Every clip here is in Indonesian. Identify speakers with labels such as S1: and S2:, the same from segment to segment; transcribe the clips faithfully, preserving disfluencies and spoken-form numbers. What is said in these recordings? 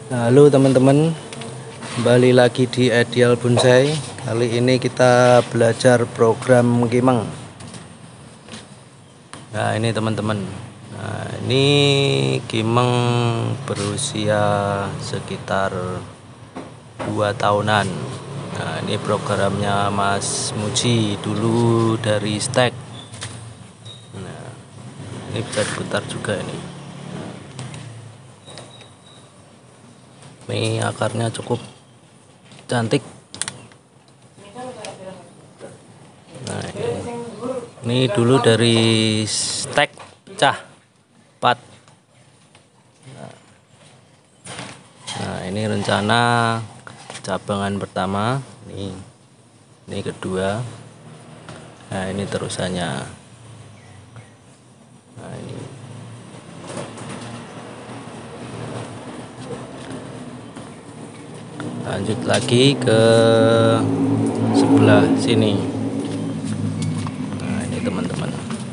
S1: Halo teman-teman, kembali lagi di Ideal Bonsai. Kali ini kita belajar program Kimeng. Nah ini teman-teman, nah ini Kimeng berusia sekitar dua tahunan. Nah ini programnya Mas Muji dulu dari Stek. Nah ini bisa diputar juga ini. Ini akarnya cukup cantik. Nah ini, ini dulu dari Stek pecah empat. Nah ini rencana cabangan pertama, ini ini kedua. Nah ini terusannya. Nah ini lanjut lagi ke sebelah sini. Nah ini teman-teman,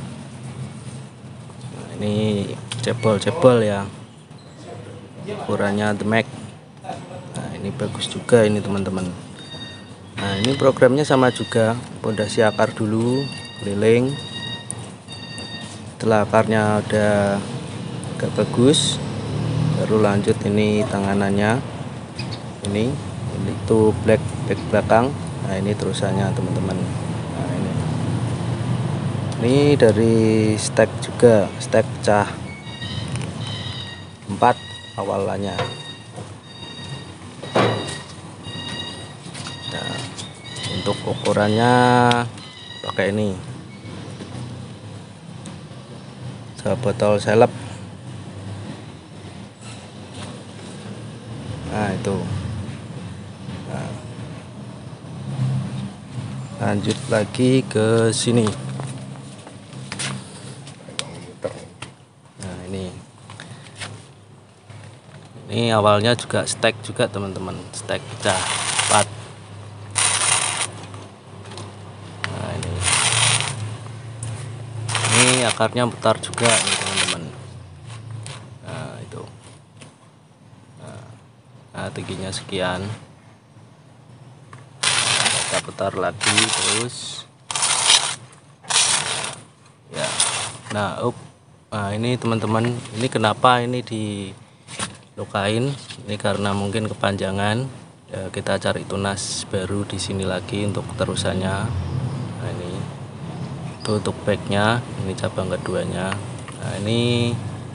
S1: nah, ini cebol-cebol ya, ukurannya The Mac. Nah ini bagus juga ini teman-teman. Nah ini programnya sama juga, pondasi akar dulu, keliling. Setelah akarnya udah agak bagus, baru lanjut ini tanganannya. Ini, ini itu black back belakang. Nah ini terusannya teman-teman. Nah ini ini dari Stek juga, Stek pecah empat awalannya. Nah, untuk ukurannya pakai ini sebotol seleb. Nah itu. Nah, lanjut lagi ke sini. Nah ini ini awalnya juga Stek juga teman-teman, Stek pecah empat. Nah ini ini akarnya putar juga nih teman-teman. Nah itu, nah, nah tingginya sekian. Kita putar lagi terus ya. Nah up nah ini teman-teman, ini kenapa ini dilukain, ini karena mungkin kepanjangan ya, kita cari tunas baru di sini lagi untuk terusannya. Nah ini itu untuk backnya, ini cabang keduanya. Nah ini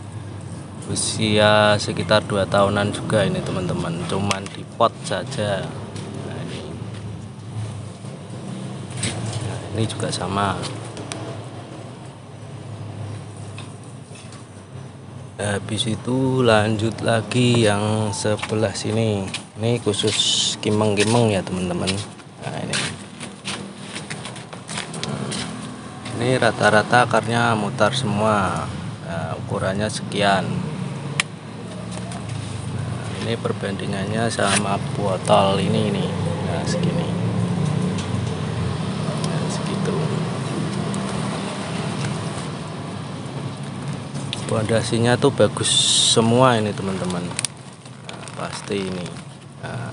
S1: usia sekitar dua tahunan juga ini teman-teman, cuman di pot saja. Ini juga sama. Habis itu lanjut lagi yang sebelah sini. Ini khusus Kimeng-Kimeng ya teman-teman. Nah ini ini rata-rata akarnya mutar semua. Nah, ukurannya sekian. Nah, ini perbandingannya sama botol ini nih. Nah segini. Pondasinya tuh bagus semua ini teman-teman. Nah, pasti ini. Nah,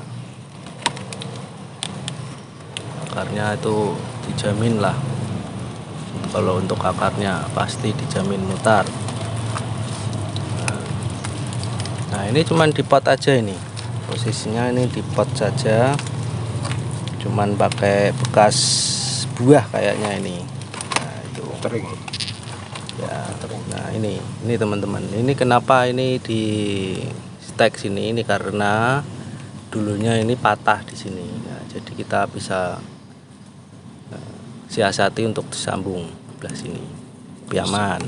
S1: akarnya itu dijamin lah. Kalau untuk akarnya pasti dijamin mutar. Nah, nah ini cuman di pot aja ini. Posisinya ini di pot saja. Cuman pakai bekas buah kayaknya ini. Nah itu. Ya, nah ini ini teman-teman, ini kenapa ini di Stek sini, ini karena dulunya ini patah di sini. Nah, jadi kita bisa uh, siasati untuk disambung sebelah sini biar aman.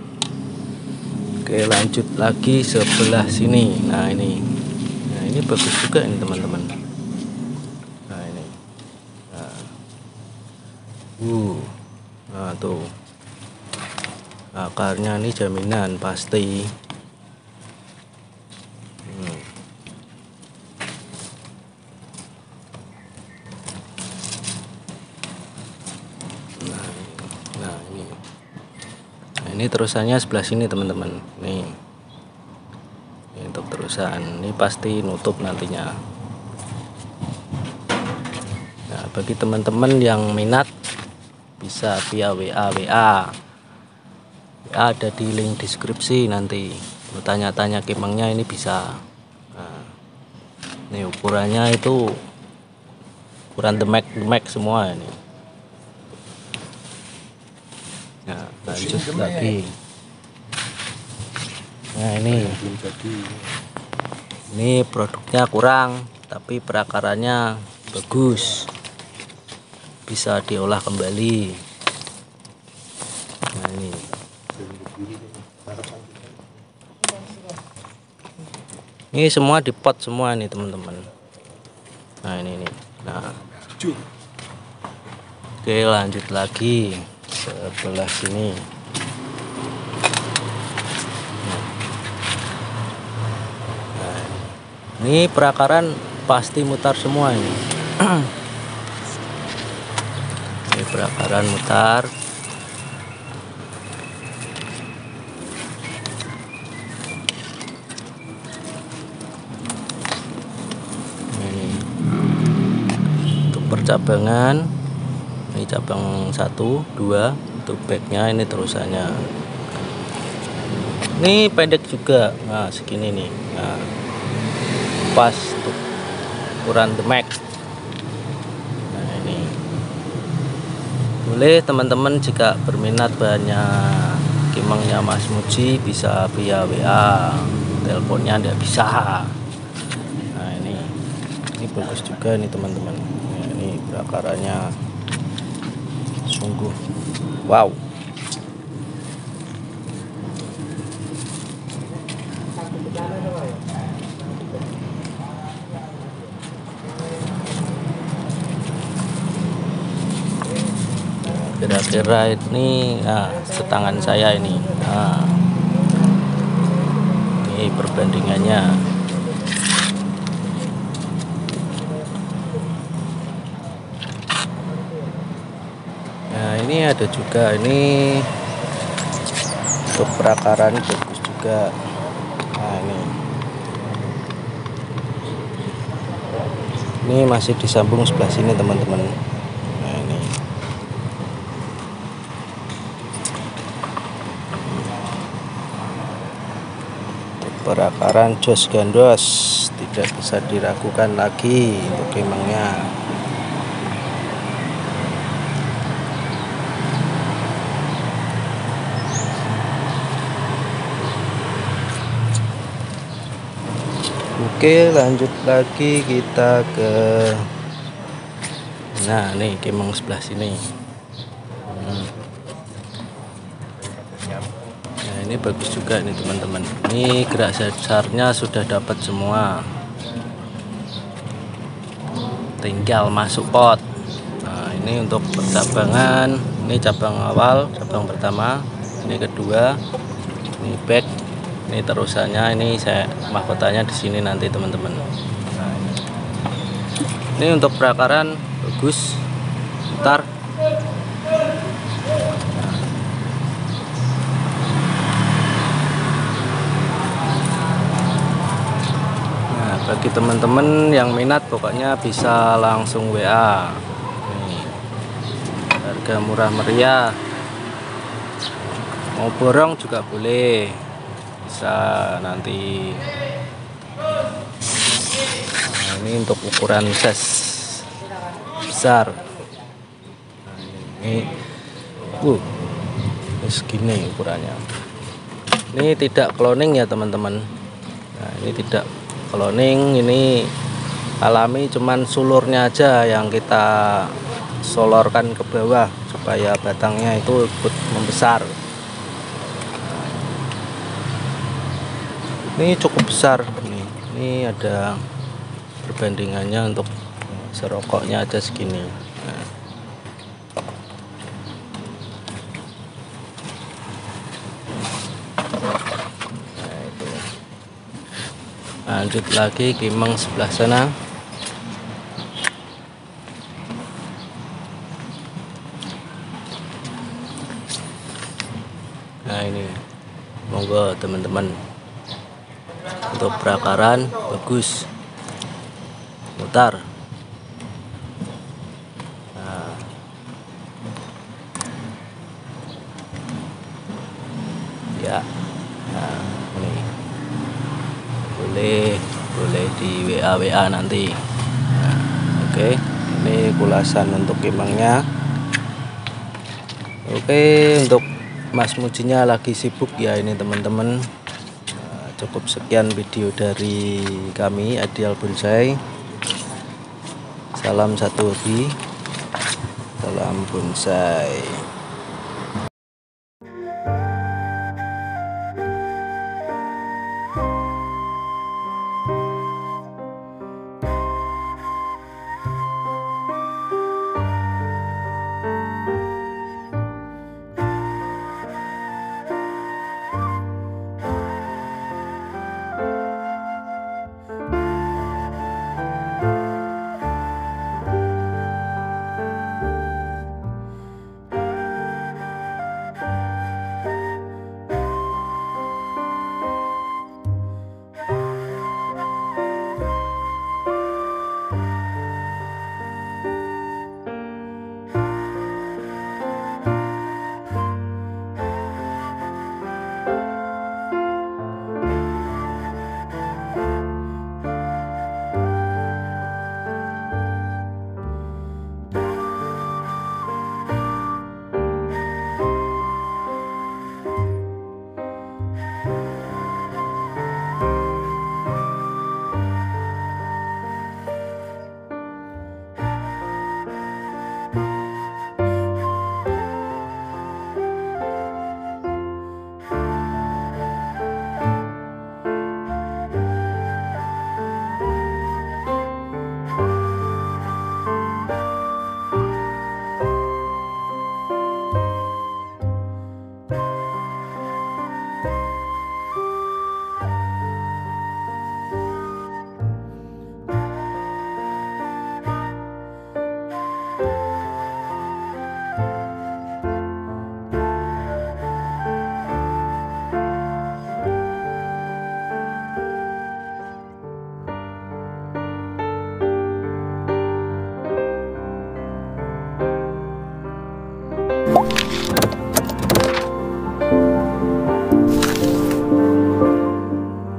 S1: Oke lanjut lagi sebelah sini. Nah ini nah ini bagus juga ini teman-teman. Nah ini nah, uh, nah tuh akarnya ini jaminan pasti. hmm. Nah, nah ini nah, ini terusannya sebelah sini teman-teman. Nih ini untuk terus terusan. Ini pasti nutup nantinya. Nah, bagi teman-teman yang minat bisa via W A W A ada di link deskripsi. Nanti mau tanya-tanya kemangnya ini bisa. Nah, ini ukurannya itu ukuran demek demek semua ini. Nah, lanjut lagi. Nah, ini ini produknya kurang tapi perakarannya bagus, bisa diolah kembali. Nah, ini ini semua di pot semua nih teman-teman. Nah, ini nih. Nah, oke, lanjut lagi sebelah sini. Nah, ini perakaran pasti mutar semua ini. Ini perakaran mutar. Ini untuk percabangan, ini cabang satu dua. Untuk backnya ini terusannya. Ini pendek juga. Nah, segini nih. Nah, pas untuk ukuran the max. Nah, ini boleh teman-teman jika berminat bahannya kimangnya Mas Muji bisa via W A, teleponnya tidak bisa. Nah, ini ini bagus juga nih teman-teman. Nah, ini perakarannya sungguh wow. Kira-kira ini nah, setangan saya ini. Nah, ini perbandingannya. Nah, ini ada juga ini untuk perakaran bagus juga. Nah, ini ini masih disambung sebelah sini teman-teman. Nah, ini untuk perakaran jos gandos tidak bisa diragukan lagi untuk kemangnya. Oke, lanjut lagi kita ke nah nih kemang sebelah sini. hmm. Nah, ini bagus juga nih teman-teman. Ini gerak dasarnya sudah dapat semua, tinggal masuk pot. Nah, ini untuk percabangan, ini cabang awal, cabang pertama, ini kedua, ini back. Ini terusannya, ini saya mahkotanya di sini nanti teman-teman. Nah, ini. ini untuk perakaran bagus, ntar. Nah, bagi teman-teman yang minat pokoknya bisa langsung W A. Nih, harga murah meriah. Mau borong juga boleh. Bisa nanti. Nah, ini untuk ukuran size besar. Nah, ini uh ini segini ukurannya. Ini tidak cloning ya teman-teman. Nah, ini tidak cloning, ini alami, cuman sulurnya aja yang kita solorkan ke bawah supaya batangnya itu ikut membesar. Ini cukup besar nih. Ini ada perbandingannya untuk serokoknya aja segini. Nah. Nah, itu. Lanjut lagi kimeng sebelah sana. Nah, ini monggo teman-teman untuk perakaran bagus, mutar. Nah, ya, nah, ini boleh boleh di W A W A nanti. Nah, oke, ini kulasan untuk kimangnya. Oke, untuk Mas Mujinya lagi sibuk ya ini teman-teman. Nah, cukup sekian video dari kami Ideal Bonsai. Salam satu hobi, salam bonsai.